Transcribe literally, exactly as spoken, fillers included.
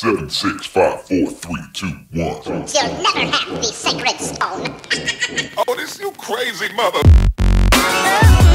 Seven, six, five, four, three, two, one. You'll never have the sacred stone. Oh, this you crazy mother.